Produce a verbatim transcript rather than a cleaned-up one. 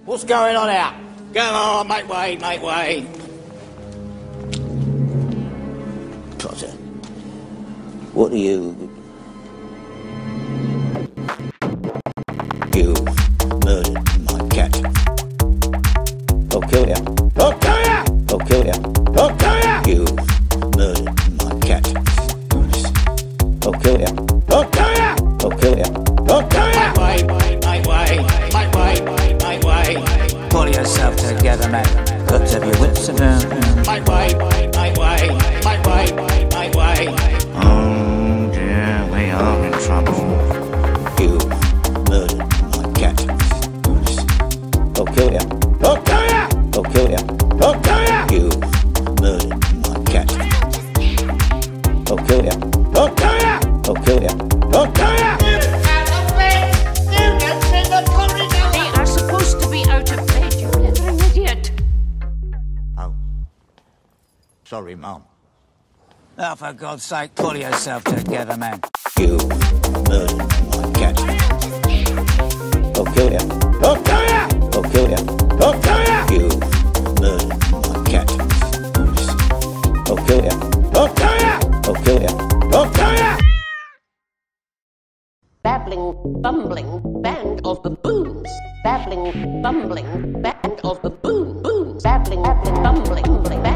What's going on here? Come on, make way, make way. Potter, what do you... You murdered my cat. I'll kill ya. I'll kill ya! I'll kill ya. I'll kill ya! You murdered my cat. I'll kill ya. I'll kill ya! I'll kill ya. I'll kill ya! Make way, make way, make way, make way. Pull yourself together, man. Got to have your wits about. Make way, make way, make way, make way. Oh dear, we are in trouble. You murdered my cat. I'll kill ya. I'll kill ya! I'll kill ya. I'll kill ya! You murdered my cat. I'll kill ya. I'll kill ya! I'll kill ya. I'll kill ya! They are supposed to be out of bed, you blithering idiot. Oh. Sorry, Mum. Oh, for God's sake, pull yourself together, man. You murdered my cat. I'll kill ya. I'll kill ya! I'll kill ya. I'll kill ya! You murdered my cat. I'll kill ya. I'll kill ya! I'll kill ya. I'll kill ya! Babbling, bumbling, band of baboons. Babbling, bumbling, band of baboons. Babbling, babbling, bumbling, bumbling.